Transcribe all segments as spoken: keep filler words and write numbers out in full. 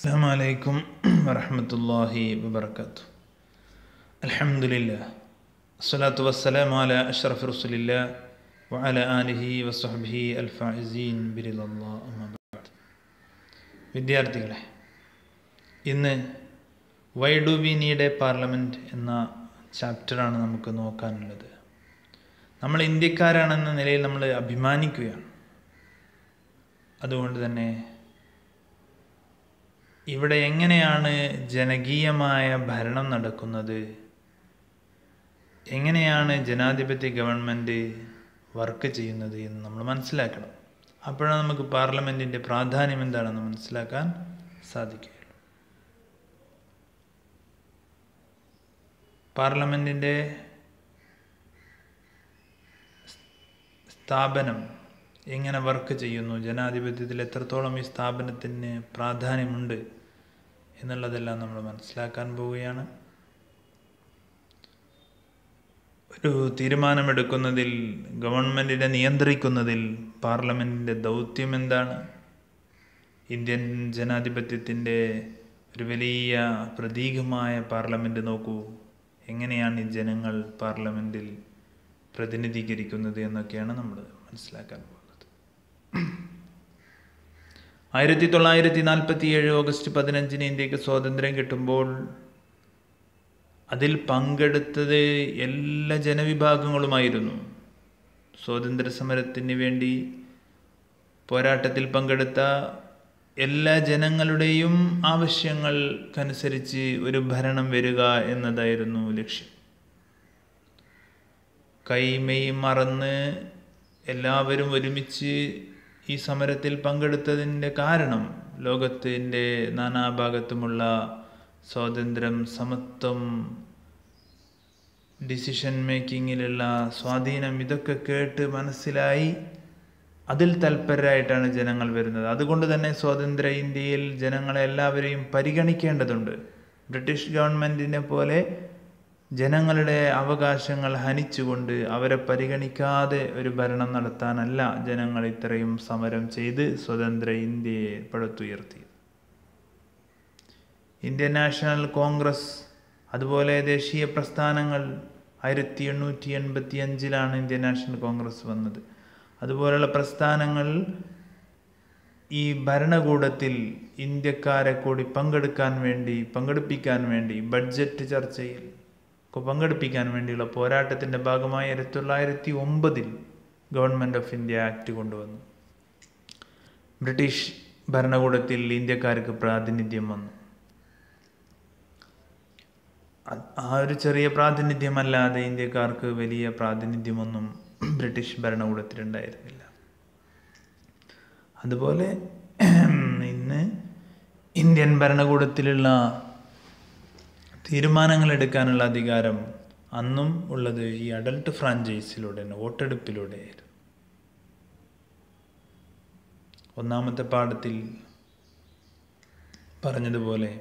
السلام عليكم ورحمة الله وبركاته. الحمد لله الصلاة والسلام على أشرف رسول الله وعلى آله وصحبه الفائزين برضا الله أما بعد. വിദ്യാർത്ഥികളെ, ഇന്ന് why do we need a parliament എന്ന ചാപ്റ്ററാണ് നമുക്ക് നോക്കാനുള്ളത്. നമ്മൾ ഇന്ത്യക്കാരാണെന്ന നിലയിൽ നമ്മൾ അഭിമാനിക്കുകയാണ്. അതുകൊണ്ട് തന്നെ ഇവിടെ എങ്ങനെയാണ് ജനകീയമായ ഭരണം നടക്കുന്നത്, എങ്ങനെയാണ് ജനാധിപത്യ ഗവൺമെൻറ് വർക്ക് ചെയ്യുന്നത് എന്ന് നമ്മൾ മനസ്സിലാക്കണം. അപ്പോഴാണ് നമുക്ക് പാർലമെൻറ്റിൻ്റെ പ്രാധാന്യം എന്താണെന്ന് മനസ്സിലാക്കാൻ സാധിക്കുകയുള്ളൂ. പാർലമെൻറ്റിൻ്റെ സ്ഥാപനം എങ്ങനെ വർക്ക് ചെയ്യുന്നു, ജനാധിപത്യത്തിൽ എത്രത്തോളം ഈ സ്ഥാപനത്തിന് പ്രാധാന്യമുണ്ട് എന്നുള്ളതെല്ലാം നമ്മൾ മനസ്സിലാക്കാൻ പോവുകയാണ്. ഒരു തീരുമാനമെടുക്കുന്നതിൽ, ഗവൺമെൻറ്റിനെ നിയന്ത്രിക്കുന്നതിൽ പാർലമെൻറ്റിൻ്റെ ദൗത്യം എന്താണ്? ഇന്ത്യൻ ജനാധിപത്യത്തിൻ്റെ ഒരു വലിയ പ്രതീകമായ പാർലമെൻറ്റ് നോക്കൂ, എങ്ങനെയാണ് ഈ ജനങ്ങൾ പാർലമെൻറ്റിൽ പ്രതിനിധീകരിക്കുന്നത് എന്നൊക്കെയാണ് നമ്മൾ മനസ്സിലാക്കാൻ പോകുന്നത്. ആയിരത്തി തൊള്ളായിരത്തി നാൽപ്പത്തി ഏഴ് ഓഗസ്റ്റ് പതിനഞ്ചിന് ഇന്ത്യക്ക് സ്വാതന്ത്ര്യം കിട്ടുമ്പോൾ അതിൽ പങ്കെടുത്തത് എല്ലാ ജനവിഭാഗങ്ങളുമായിരുന്നു. സ്വാതന്ത്ര്യ സമരത്തിന് വേണ്ടി പോരാട്ടത്തിൽ പങ്കെടുത്ത എല്ലാ ജനങ്ങളുടെയും ആവശ്യങ്ങൾക്കനുസരിച്ച് ഒരു ഭരണം വരിക എന്നതായിരുന്നു ലക്ഷ്യം. കൈമെയ് മറന്ന് എല്ലാവരും ഒരുമിച്ച് ഈ സമരത്തിൽ പങ്കെടുത്തതിൻ്റെ കാരണം ലോകത്തിൻ്റെ നാനാഭാഗത്തുമുള്ള സ്വാതന്ത്ര്യം, സമത്വം, ഡിസിഷൻ മേക്കിങ്ങിലുള്ള സ്വാധീനം ഇതൊക്കെ കേട്ട് മനസ്സിലായി അതിൽ തൽപരരായിട്ടാണ് ജനങ്ങൾ വരുന്നത്. അതുകൊണ്ട് തന്നെ സ്വതന്ത്ര ഇന്ത്യയിൽ ജനങ്ങളെ എല്ലാവരെയും പരിഗണിക്കേണ്ടതുണ്ട്. ബ്രിട്ടീഷ് ഗവൺമെൻറ്റിനെ പോലെ ജനങ്ങളുടെ അവകാശങ്ങൾ ഹനിച്ചുകൊണ്ട് അവരെ പരിഗണിക്കാതെ ഒരു ഭരണം നടത്താനല്ല ജനങ്ങൾ ഇത്രയും സമരം ചെയ്ത് സ്വതന്ത്ര ഇന്ത്യയെ പടുത്തുയർത്തി. ഇന്ത്യൻ നാഷണൽ കോൺഗ്രസ്, അതുപോലെ ദേശീയ പ്രസ്ഥാനങ്ങൾ, ആയിരത്തി എണ്ണൂറ്റി എൺപത്തി അഞ്ചിലാണ് ഇന്ത്യൻ നാഷണൽ കോൺഗ്രസ് വന്നത്. അതുപോലെയുള്ള പ്രസ്ഥാനങ്ങൾ ഈ ഭരണകൂടത്തിൽ ഇന്ത്യക്കാരെ കൂടി പങ്കെടുക്കാൻ വേണ്ടി പങ്കെടുപ്പിക്കാൻ വേണ്ടി ബഡ്ജറ്റ് ചർച്ചയിൽ പങ്കെടുപ്പിക്കാൻ വേണ്ടിയുള്ള പോരാട്ടത്തിൻ്റെ ഭാഗമായി ആയിരത്തി തൊള്ളായിരത്തി ഒമ്പതിൽ ഗവൺമെൻറ് ഓഫ് ഇന്ത്യ ആക്ട് കൊണ്ടുവന്നു. ബ്രിട്ടീഷ് ഭരണകൂടത്തിൽ ഇന്ത്യക്കാർക്ക് പ്രാതിനിധ്യം വന്നു. ആ ഒരു ചെറിയ പ്രാതിനിധ്യമല്ലാതെ ഇന്ത്യക്കാർക്ക് വലിയ പ്രാതിനിധ്യമൊന്നും ബ്രിട്ടീഷ് ഭരണകൂടത്തിലുണ്ടായിരുന്നില്ല. അതുപോലെ ഇന്ന് ഇന്ത്യൻ ഭരണകൂടത്തിലുള്ള തീരുമാനങ്ങൾ എടുക്കാനുള്ള അധികാരം അന്നും ഉള്ളത് ഈ അഡൽട്ട് ഫ്രാഞ്ചൈസിലൂടെ, വോട്ടെടുപ്പിലൂടെയായിരുന്നു. ഒന്നാമത്തെ പാഠത്തിൽ പറഞ്ഞതുപോലെ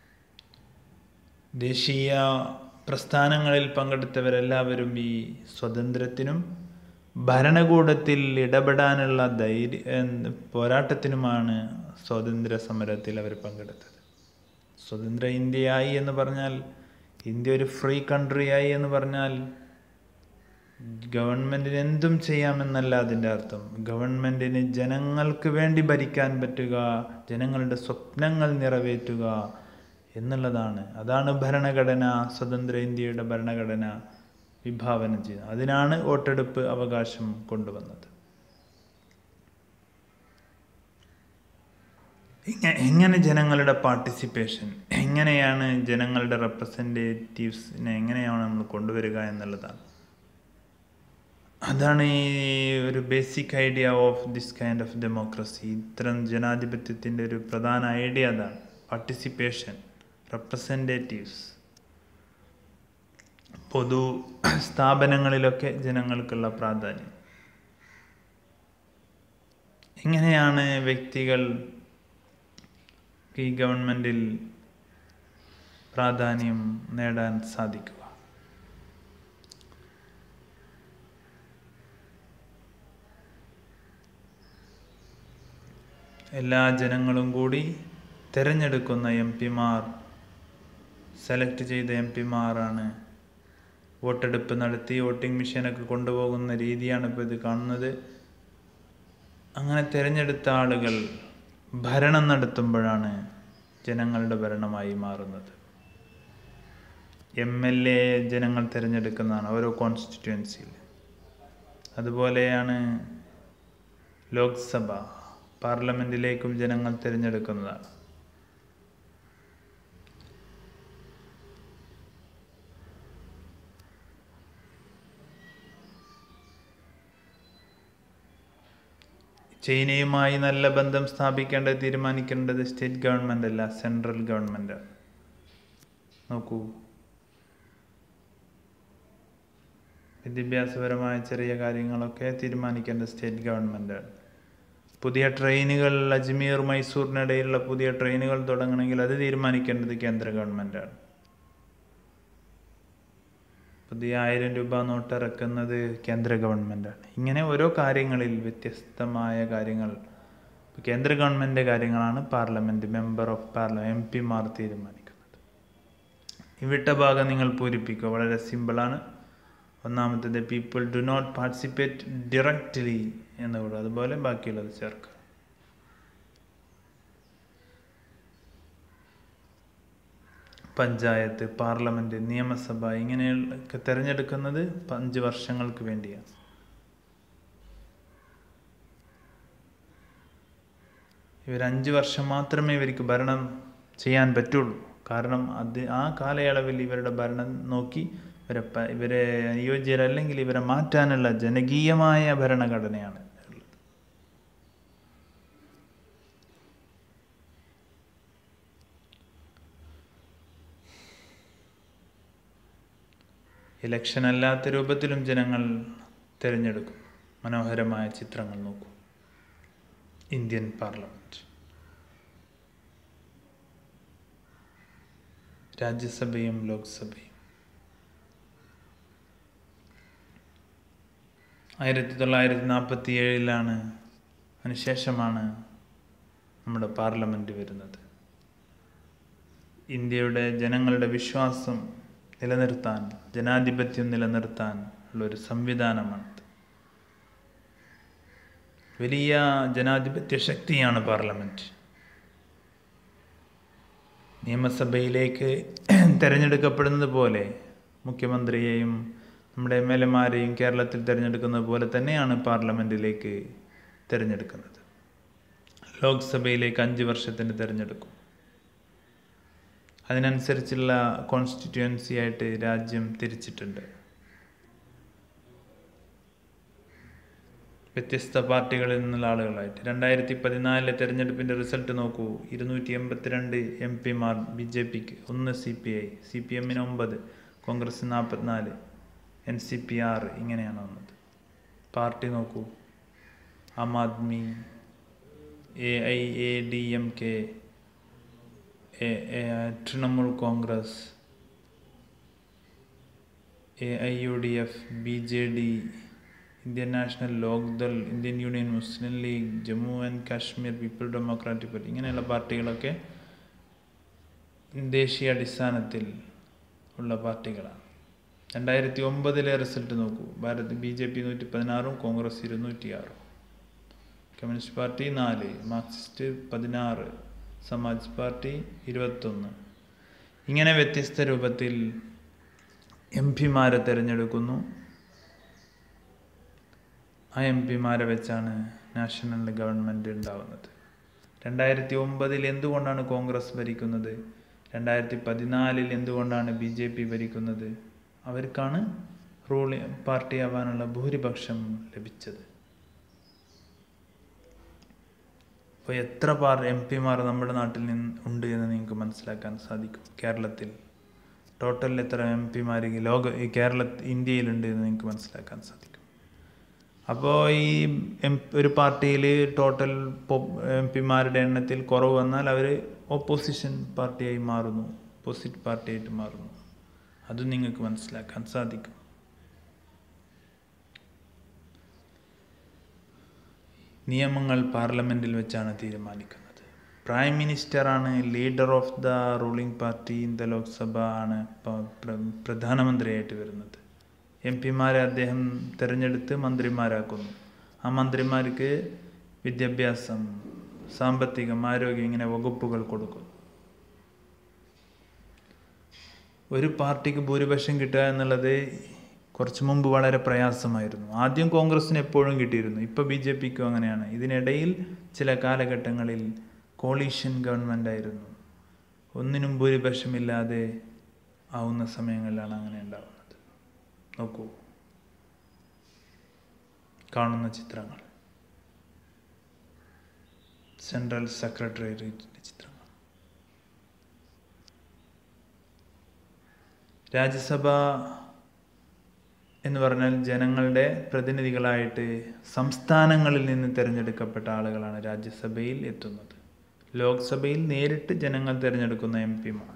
ദേശീയ പ്രസ്ഥാനങ്ങളിൽ പങ്കെടുത്തവരെല്ലാവരും ഈ സ്വതന്ത്രത്തിനും ഭരണകൂടത്തിൽ ഇടപെടാനുള്ള ധൈര്യ പോരാട്ടത്തിനുമാണ് സ്വാതന്ത്ര്യ സമരത്തിൽ അവർ പങ്കെടുത്തത്. സ്വതന്ത്ര ഇന്ത്യയായി എന്ന് പറഞ്ഞാൽ, ഇന്ത്യ ഒരു ഫ്രീ കൺട്രിയായി എന്ന് പറഞ്ഞാൽ ഗവൺമെൻറ്റിന് എന്തും ചെയ്യാമെന്നല്ല അതിൻ്റെ അർത്ഥം. ഗവൺമെൻറ്റിന് ജനങ്ങൾക്ക് വേണ്ടി ഭരിക്കാൻ പറ്റുക, ജനങ്ങളുടെ സ്വപ്നങ്ങൾ നിറവേറ്റുക എന്നുള്ളതാണ്. അതാണ് ഭരണഘടന, സ്വതന്ത്ര ഇന്ത്യയുടെ ഭരണഘടന വിഭാവനം ചെയ്യുന്നത്. അതിനാണ് വോട്ടെടുപ്പ് അവകാശം കൊണ്ടുവന്നത്. എങ്ങനെ ജനങ്ങളുടെ പാർട്ടിസിപ്പേഷൻ, എങ്ങനെയാണ് ജനങ്ങളുടെ റെപ്രസെൻറ്റേറ്റീവ്സിനെ എങ്ങനെയാണ് നമ്മൾ കൊണ്ടുവരിക എന്നുള്ളതാണ്. അതാണ് ഈ ഒരു basic idea of this kind of democracy. ഇത്തരം ജനാധിപത്യത്തിൻ്റെ ഒരു പ്രധാന ഐഡിയ അതാണ്, പാർട്ടിസിപ്പേഷൻ, റെപ്രസെൻറ്റേറ്റീവ്സ്. പൊതു സ്ഥാപനങ്ങളിലൊക്കെ ജനങ്ങൾക്കുള്ള പ്രാധാന്യം. എങ്ങനെയാണ് വ്യക്തികൾ ഈ ഗവൺമെൻറ്റിൽ പ്രാധാന്യം നേടാൻ സാധിക്കുക? എല്ലാ ജനങ്ങളും കൂടി തിരഞ്ഞെടുക്കുന്ന എം പിമാർ, സെലക്ട് ചെയ്ത എം പിമാരാണ് വോട്ടെടുപ്പ് നടത്തി വോട്ടിംഗ് മെഷീനൊക്കെ കൊണ്ടുപോകുന്ന രീതിയാണ് ഇപ്പോൾ ഇത് കാണുന്നത്. അങ്ങനെ തിരഞ്ഞെടുത്ത ആളുകൾ ഭരണം നടത്തുമ്പോഴാണ് ജനങ്ങളുടെ ഭരണമായി മാറുന്നത്. എം എൽ എ ജനങ്ങൾ തിരഞ്ഞെടുക്കുന്നതാണ് ഓരോ കോൺസ്റ്റിറ്റ്യുവൻസിയിൽ. അതുപോലെയാണ് ലോക്സഭ, പാർലമെൻറ്റിലേക്കും ജനങ്ങൾ തിരഞ്ഞെടുക്കുന്നതാണ്. ചൈനയുമായി നല്ല ബന്ധം സ്ഥാപിക്കേണ്ടത് തീരുമാനിക്കേണ്ടത് സ്റ്റേറ്റ് ഗവൺമെൻറ് അല്ല, സെൻട്രൽ ഗവൺമെൻറ്റാണ്. നോക്കൂ, വിദ്യാഭ്യാസപരമായ ചെറിയ കാര്യങ്ങളൊക്കെ തീരുമാനിക്കേണ്ടത് സ്റ്റേറ്റ് ഗവൺമെൻറ്റാണ്. പുതിയ ട്രെയിനുകൾ, അജ്മീർ മൈസൂറിനിടയിലുള്ള പുതിയ ട്രെയിനുകൾ തുടങ്ങണമെങ്കിൽ അത് തീരുമാനിക്കേണ്ടത് കേന്ദ്ര ഗവൺമെൻറ്റാണ്. പുതിയ ആയിരം രൂപ നോട്ട് ഇറക്കുന്നത് കേന്ദ്ര ഗവൺമെൻറ്റാണ്. ഇങ്ങനെ ഓരോ കാര്യങ്ങളിൽ വ്യത്യസ്തമായ കാര്യങ്ങൾ കേന്ദ്ര ഗവൺമെൻറ് കാര്യങ്ങളാണ് parliament, member of parliament, M പിമാർ തീരുമാനിക്കുന്നത്. ഇവിട്ട ഭാഗം നിങ്ങൾ പൂരിപ്പിക്കുക, വളരെ സിമ്പിളാണ്. ഒന്നാമത്തേത് people do not participate directly എന്നുകൂടെ, അതുപോലെ ബാക്കിയുള്ളത് ചേർക്കുക. പഞ്ചായത്ത്, പാർലമെൻറ്റ്, നിയമസഭ ഇങ്ങനെയൊക്കെ തിരഞ്ഞെടുക്കുന്നത് അഞ്ച് വർഷങ്ങൾക്ക് വേണ്ടിയാണ്. ഇവർ അഞ്ച് വർഷം മാത്രമേ ഇവർക്ക് ഭരണം ചെയ്യാൻ പറ്റുള്ളൂ. കാരണം അത് ആ കാലയളവിൽ ഇവരുടെ ഭരണം നോക്കി ഇവരെ ഇവരെ അനുയോജ്യരല്ലെങ്കിൽ ഇവരെ മാറ്റാനുള്ള ജനകീയമായ ഭരണഘടനയാണ് ഉള്ളത്. ഇലക്ഷൻ അല്ലാത്ത രൂപത്തിലും ജനങ്ങൾ തിരഞ്ഞെടുക്കും. മനോഹരമായ ചിത്രങ്ങൾ നോക്കൂ. ഇന്ത്യൻ പാർലമെൻറ്റ്, രാജ്യസഭയും ലോക്സഭയും. ആയിരത്തി തൊള്ളായിരത്തി നാൽപ്പത്തി ഏഴിലാണ് അതിനുശേഷമാണ് നമ്മുടെ പാർലമെൻറ്റ് വരുന്നത്. ഇന്ത്യയുടെ ജനങ്ങളുടെ വിശ്വാസം നിലനിർത്താൻ, ജനാധിപത്യം നിലനിർത്താൻ ഉള്ളൊരു സംവിധാനമാണിത്. വലിയ ജനാധിപത്യ ശക്തിയാണ് പാർലമെൻറ്റ്. നിയമസഭയിലേക്ക് തിരഞ്ഞെടുക്കപ്പെടുന്നത് പോലെ മുഖ്യമന്ത്രിയെയും നമ്മുടെ എം എൽ എമാരെയും കേരളത്തിൽ തിരഞ്ഞെടുക്കുന്നത് പോലെ തന്നെയാണ് പാർലമെൻറ്റിലേക്ക് തിരഞ്ഞെടുക്കുന്നത്. ലോക്സഭയിലേക്ക് അഞ്ച് വർഷത്തിന് തിരഞ്ഞെടുക്കും. അതിനനുസരിച്ചുള്ള കോൺസ്റ്റിറ്റ്യുവൻസി ആയിട്ട് രാജ്യം തിരിച്ചിട്ടുണ്ട്. വ്യത്യസ്ത പാർട്ടികളിൽ നിന്നുള്ള ആളുകളായിട്ട്. രണ്ടായിരത്തി പതിനാലിലെ തിരഞ്ഞെടുപ്പിൻ്റെ റിസൾട്ട് നോക്കൂ. ഇരുന്നൂറ്റി എൺപത്തിരണ്ട് എം പിമാർ ബി ജെ പിക്ക്, ഒന്ന് C P I, C P എമ്മിന് ഒമ്പത്, കോൺഗ്രസ് നാൽപ്പത്തിനാല്, എൻ സി പി ആറ്, ഇങ്ങനെയാണ് വന്നത്. പാർട്ടി നോക്കൂ. Aam Aadmi, A I A D M K, Trinamool Congress, A I U D F, B J D, Indian National Lokdal, Indian Union Muslim League, Jammu and Kashmir People Democratic Party, ഇങ്ങനെയുള്ള പാർട്ടികളൊക്കെ ദേശീയ അടിസ്ഥാനത്തിൽ ഉള്ള പാർട്ടികളാണ്. രണ്ടായിരത്തി ഒമ്പതിലെ റിസൾട്ട് നോക്കൂ. ഭാരത് ബി ജെ പി നൂറ്റി പതിനാറും കോൺഗ്രസ് ഇരുന്നൂറ്റി ആറും, കമ്മ്യൂണിസ്റ്റ് പാർട്ടി നാല്, മാർക്സിസ്റ്റ് പതിനാറ്, സമാജ് പാർട്ടി ഇരുപത്തൊന്ന്. ഇങ്ങനെ വ്യത്യസ്ത രൂപത്തിൽ എം പിമാരെ തിരഞ്ഞെടുക്കുന്നു. ആ എം പിമാരെ വെച്ചാണ് നാഷണൽ ഗവൺമെൻറ് ഉണ്ടാവുന്നത്. രണ്ടായിരത്തി ഒമ്പതിൽ എന്തുകൊണ്ടാണ് കോൺഗ്രസ് ഭരിക്കുന്നത്? രണ്ടായിരത്തി പതിനാലിൽ എന്തുകൊണ്ടാണ് ബി ജെ പി ഭരിക്കുന്നത്? അവർക്കാണ് റൂളിംഗ് പാർട്ടിയാവാനുള്ള ഭൂരിപക്ഷം ലഭിച്ചത്. അപ്പോൾ എത്ര പാർ എം പിമാർ നമ്മുടെ നാട്ടിൽ നിന്ന് ഉണ്ട് എന്ന് നിങ്ങൾക്ക് മനസ്സിലാക്കാൻ സാധിക്കും. കേരളത്തിൽ ടോട്ടൽ എത്ര എം പിമാർ ലോക ഈ കേരള ഇന്ത്യയിലുണ്ട് എന്ന് നിങ്ങൾക്ക് മനസ്സിലാക്കാൻ സാധിക്കും. അപ്പോൾ ഈ എം ഒരു പാർട്ടിയിൽ ടോട്ടൽ എം പിമാരുടെ എണ്ണത്തിൽ കുറവ് വന്നാൽ അവർ ഓപ്പോസിഷൻ പാർട്ടിയായി മാറുന്നു, ഓപ്പോസിറ്റ് പാർട്ടിയായിട്ട് മാറുന്നു. അതും നിങ്ങൾക്ക് മനസ്സിലാക്കാൻ സാധിക്കും. നിയമങ്ങൾ പാർലമെൻറ്റിൽ വെച്ചാണ് തീരുമാനിക്കുന്നത്. പ്രൈം മിനിസ്റ്ററാണ്, leader of the ruling party in the Lok Sabha ആണ് പ്രധാനമന്ത്രിയായിട്ട് വരുന്നത്. എം പിമാരെ അദ്ദേഹം തിരഞ്ഞെടുത്ത് മന്ത്രിമാരാക്കുന്നു. ആ മന്ത്രിമാർക്ക് വിദ്യാഭ്യാസം, സാമ്പത്തികം, ആരോഗ്യം ഇങ്ങനെ വകുപ്പുകൾ കൊടുക്കുന്നു. ഒരു പാർട്ടിക്ക് ഭൂരിപക്ഷം കിട്ടുക എന്നുള്ളത് കുറച്ച് മുമ്പ് വളരെ പ്രയാസമായിരുന്നു. ആദ്യം കോൺഗ്രസിന് എപ്പോഴും കിട്ടിയിരുന്നു, ഇപ്പോൾ ബി ജെ പിക്കും അങ്ങനെയാണ്. ഇതിനിടയിൽ ചില കാലഘട്ടങ്ങളിൽ കോളീഷൻ ഗവൺമെൻറ് ആയിരുന്നു. ഒന്നിനും ഭൂരിപക്ഷമില്ലാതെ ആവുന്ന സമയങ്ങളിലാണ് അങ്ങനെ ഉണ്ടാവുന്നത്. നോക്കൂ, കാണുന്ന ചിത്രങ്ങൾ, സെൻട്രൽ സെക്രട്ടേറിയറ്റിൻ്റെ ചിത്രങ്ങൾ. രാജ്യസഭ എന്ന് പറഞ്ഞാൽ ജനങ്ങളുടെ പ്രതിനിധികളായിട്ട് സംസ്ഥാനങ്ങളിൽ നിന്ന് തിരഞ്ഞെടുക്കപ്പെട്ട ആളുകളാണ് രാജ്യസഭയിൽ എത്തുന്നത്. ലോക്സഭയിൽ നേരിട്ട് ജനങ്ങൾ തിരഞ്ഞെടുക്കുന്ന എം പിമാർ.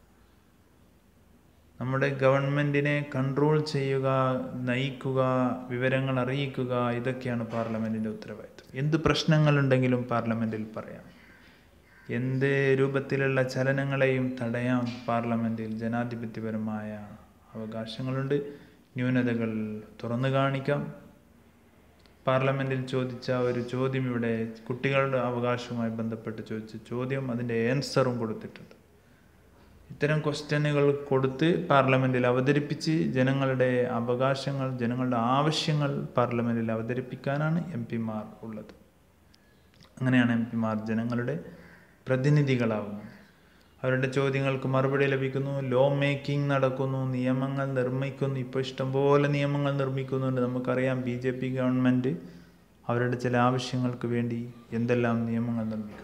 നമ്മുടെ ഗവൺമെൻറ്റിനെ കൺട്രോൾ ചെയ്യുക, നയിക്കുക, വിവരങ്ങൾ അറിയിക്കുക, ഇതൊക്കെയാണ് പാർലമെൻറ്റിൻ്റെ ഉത്തരവാദിത്വം. എന്ത് പ്രശ്നങ്ങളുണ്ടെങ്കിലും പാർലമെൻറ്റിൽ പറയാം. എന്ത് രൂപത്തിലുള്ള ചലനങ്ങളെയും തടയാം. പാർലമെൻറ്റിൽ ജനാധിപത്യപരമായ അവകാശങ്ങളുണ്ട്. ന്യൂനതകൾ തുറന്നു കാണിക്കാം. പാർലമെൻറ്റിൽ ചോദിച്ച ഒരു ചോദ്യം, ഇവിടെ കുട്ടികളുടെ അവകാശവുമായി ബന്ധപ്പെട്ട് ചോദിച്ച ചോദ്യം, അതിൻ്റെ ആൻസറും കൊടുത്തിട്ടുണ്ട്. ഇത്തരം ക്വസ്റ്റ്യനുകൾ കൊടുത്ത് പാർലമെൻറ്റിൽ അവതരിപ്പിച്ച് ജനങ്ങളുടെ അവകാശങ്ങൾ, ജനങ്ങളുടെ ആവശ്യങ്ങൾ പാർലമെൻറ്റിൽ അവതരിപ്പിക്കാനാണ് എം പിമാർ ഉള്ളത്. അങ്ങനെയാണ് എം പിമാർ ജനങ്ങളുടെ പ്രതിനിധികളാവുന്നത്. അവരുടെ ചോദ്യങ്ങൾക്ക് മറുപടി ലഭിക്കുന്നു. ലോ മേക്കിംഗ് നടക്കുന്നു, നിയമങ്ങൾ നിർമ്മിക്കുന്നു. ഇപ്പോൾ ഇഷ്ടംപോലെ നിയമങ്ങൾ നിർമ്മിക്കുന്നുണ്ട്. നമുക്കറിയാം, ബി ജെ പി ഗവൺമെൻറ് അവരുടെ ചില ആവശ്യങ്ങൾക്ക് വേണ്ടി എന്തെല്ലാം നിയമങ്ങൾ നിർമ്മിക്കുന്നു.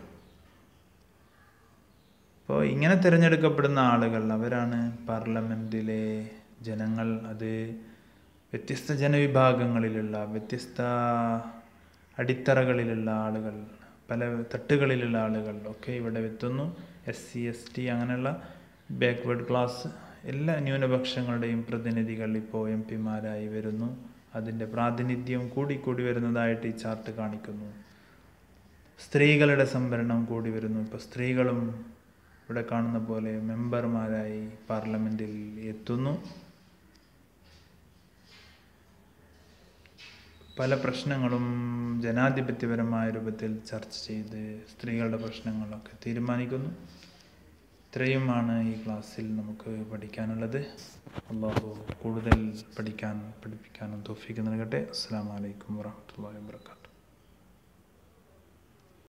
അപ്പോൾ ഇങ്ങനെ തിരഞ്ഞെടുക്കപ്പെടുന്ന ആളുകൾ, അവരാണ് പാർലമെൻറ്റിലെ ജനങ്ങൾ. അത് വ്യത്യസ്ത ജനവിഭാഗങ്ങളിലുള്ള, വ്യത്യസ്ത അടിത്തറകളിലുള്ള ആളുകൾ, പല തട്ടുകളിലുള്ള ആളുകൾ ഒക്കെ ഇവിടെ എത്തുന്നു. എസ് സി എസ് ടി അങ്ങനെയുള്ള ബാക്ക്വേർഡ് ക്ലാസ് എല്ലാ ന്യൂനപക്ഷങ്ങളുടെയും പ്രതിനിധികൾ ഇപ്പോൾ എം പിമാരായി വരുന്നു. അതിൻ്റെ പ്രാതിനിധ്യം കൂടി കൂടി വരുന്നതായിട്ട് ഈ ചാർട്ട് കാണിക്കുന്നു. സ്ത്രീകളുടെ സംവരണം കൂടി വരുന്നു. ഇപ്പോൾ സ്ത്രീകളും ഇവിടെ കാണുന്ന പോലെ മെമ്പർമാരായി പാർലമെൻറ്റിൽ എത്തുന്നു. പല പ്രശ്നങ്ങളും ജനാധിപത്യപരമായ രൂപത്തിൽ ചർച്ച ചെയ്ത് സ്ത്രീകളുടെ പ്രശ്നങ്ങളൊക്കെ തീരുമാനിക്കുന്നു. ഇത്രയുമാണ് ഈ ക്ലാസ്സിൽ നമുക്ക് പഠിക്കാനുള്ളത്. അല്ലാഹു കൂടുതൽ പഠിക്കാൻ പഠിപ്പിക്കാനും തൗഫീഖ് നൽകട്ടെ. അസ്സലാമു അലൈക്കും വറഹ്മത്തുള്ളാഹി വബറകാതുഹു.